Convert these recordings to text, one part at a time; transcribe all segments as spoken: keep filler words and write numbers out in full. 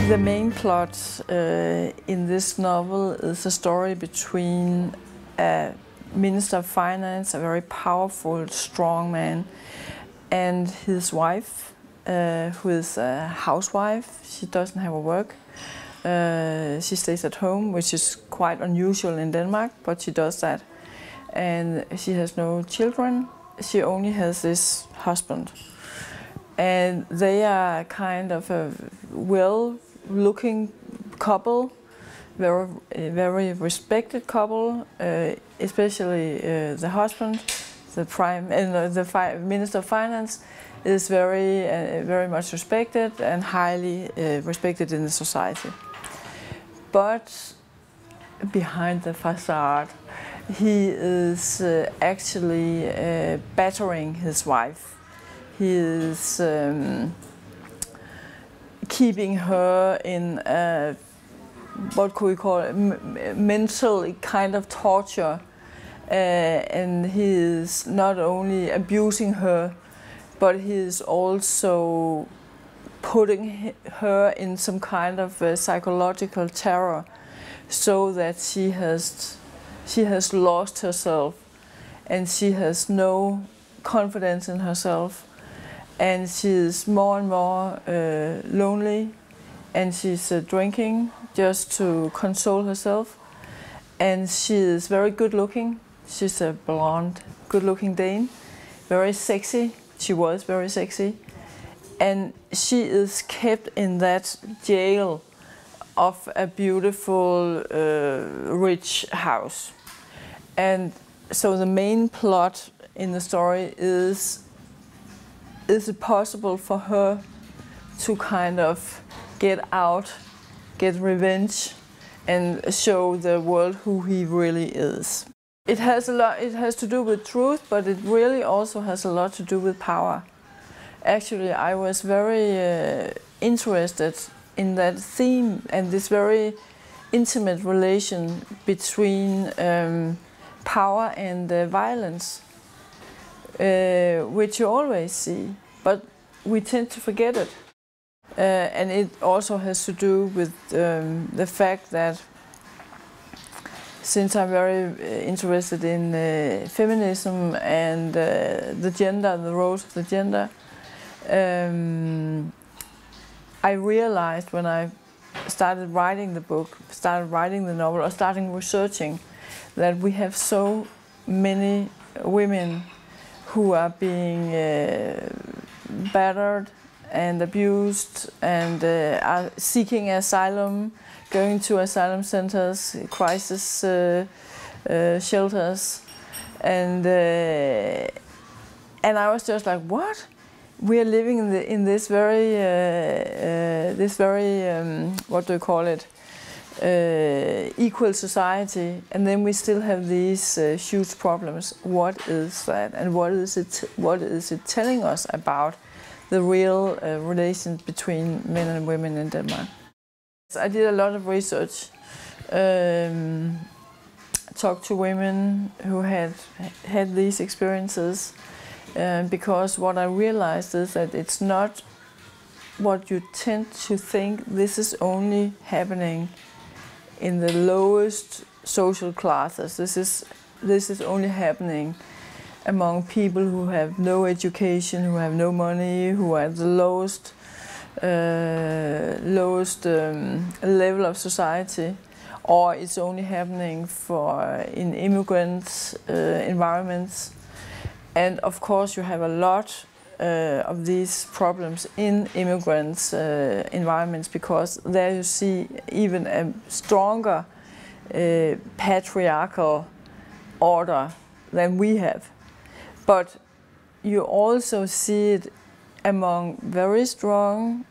The main plot uh, in this novel is a story between a Minister of Finance, a very powerful, strong man, and his wife, uh, who is a housewife. She doesn't have a work. Uh, she stays at home, which is quite unusual in Denmark, but she does that. And she has no children. She only has this husband. And they are kind of a well-looking couple, very, very respected couple, uh, especially uh, the husband, the prime, and uh, the fi Minister of Finance is very, uh, very much respected and highly uh, respected in the society. But behind the facade, he is uh, actually uh, battering his wife. He is um, keeping her in a, what could we call it, M mental kind of torture. Uh, and he is not only abusing her, but he is also putting her in some kind of uh, psychological terror, so that she has, she has lost herself and she has no confidence in herself. And she is more and more uh, lonely, and she's uh, drinking just to console herself. And she is very good looking. She's a blonde, good looking Dane, very sexy. She was very sexy. And she is kept in that jail of a beautiful, uh, rich house. And so the main plot in the story is, is it possible for her to kind of get out, get revenge, and show the world who he really is? It has a lot, it has to do with truth, but it really also has a lot to do with power. Actually, I was very uh, interested in that theme and this very intimate relation between um, power and uh, violence, uh, which you always see, but we tend to forget it. Uh, and it also has to do with um, the fact that since I'm very uh, interested in uh, feminism and uh, the gender, the roles of the gender, um, I realized when I started writing the book, started writing the novel, or starting researching, that we have so many women who are being uh, battered and abused and uh, are seeking asylum, going to asylum centers, crisis uh, uh, shelters, and uh, and I was just like, what? We are living in, the, in this very, uh, uh, this very, um, what do you call it, uh, equal society, and then we still have these uh, huge problems. What is that, and what is it? What is it telling us about the real uh, relations between men and women in Denmark? I did a lot of research, um, talked to women who had had these experiences, uh, because what I realized is that it's not what you tend to think. This is only happening in the lowest social classes. This is, this is only happening among people who have no education, who have no money, who are at the lowest Uh, lowest um, level of society, or it's only happening for uh, in immigrant uh, environments. And of course you have a lot uh, of these problems in immigrant uh, environments, because there you see even a stronger uh, patriarchal order than we have. But you also see it among very strong,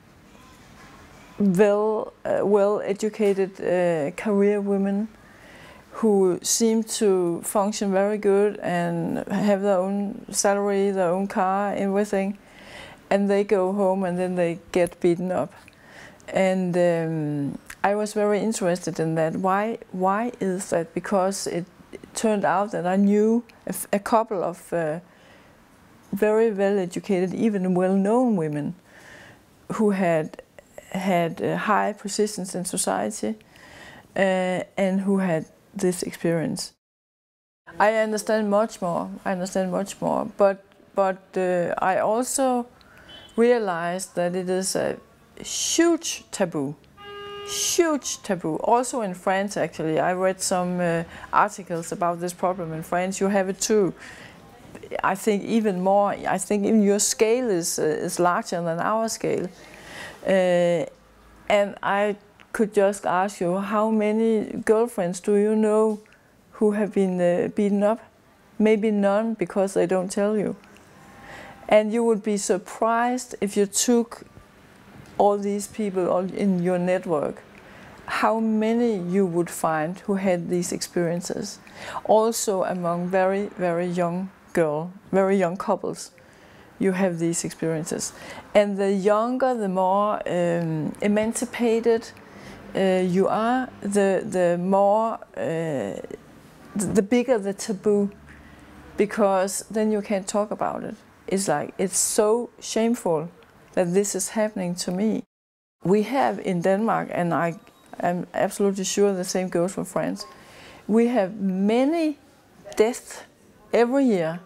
well, uh, well-educated uh, career women who seem to function very good and have their own salary, their own car, everything, and they go home and then they get beaten up. And um, I was very interested in that. Why? Why is that? Because it, it turned out that I knew a, a couple of uh, very well-educated, even well-known women who had had uh, high positions in society uh, and who had this experience. I understand much more. I understand much more, but but uh, I also realized that it is a huge taboo, huge taboo. Also in France, actually, I read some uh, articles about this problem in France. You have it too. I think even more. I think even your scale is uh, is larger than our scale. Uh, and I could just ask you, how many girlfriends do you know who have been uh, beaten up? Maybe none, because they don't tell you. And you would be surprised if you took all these people all in your network, how many you would find who had these experiences. Also among very, very young girls, very young couples, you have these experiences. And the younger, the more um, emancipated uh, you are, the, the more uh, the bigger the taboo, because then you can't talk about it. It's like, it's so shameful that this is happening to me. We have in Denmark, and I am absolutely sure the same goes for France, we have many deaths every year.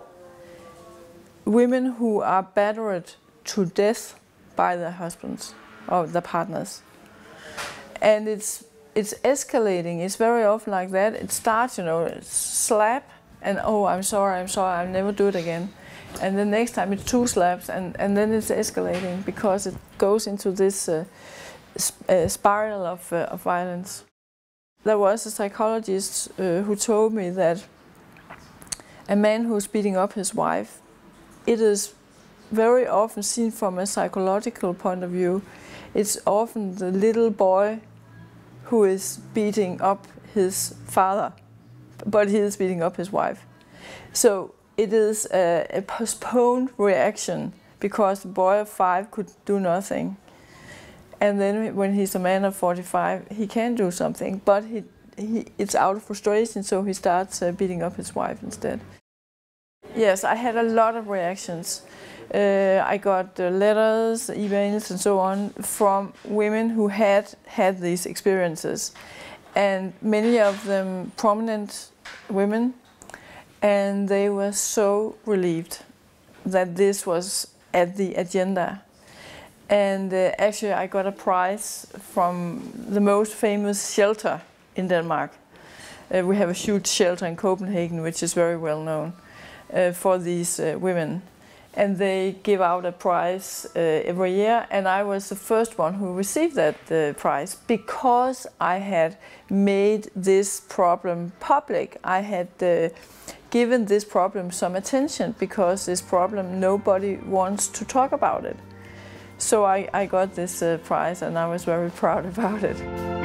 Women who are battered to death by their husbands or their partners. And it's It's escalating. It's very often like that. It starts, you know, slap, and oh, I'm sorry, I'm sorry, I'll never do it again. And the next time it's two slaps, and, and then it's escalating because it goes into this uh, sp uh, spiral of, uh, of violence. There was a psychologist uh, who told me that a man who's beating up his wife, it is very often seen from a psychological point of view. It's often the little boy who is beating up his father, but he is beating up his wife. So it is a, a postponed reaction, because the boy of five could do nothing. And then when he's a man of forty-five, he can do something, but he, he, it's out of frustration, so he starts uh, beating up his wife instead. Yes, I had a lot of reactions. Uh, I got uh, letters, emails and so on from women who had had these experiences, and many of them prominent women, and they were so relieved that this was at the agenda. And uh, actually I got a prize from the most famous shelter in Denmark. Uh, we have a huge shelter in Copenhagen, which is very well known uh, for these uh, women. And they give out a prize uh, every year, and I was the first one who received that uh, prize because I had made this problem public. I had uh, given this problem some attention, because this problem, nobody wants to talk about it. So I, I got this uh, prize, and I was very proud about it.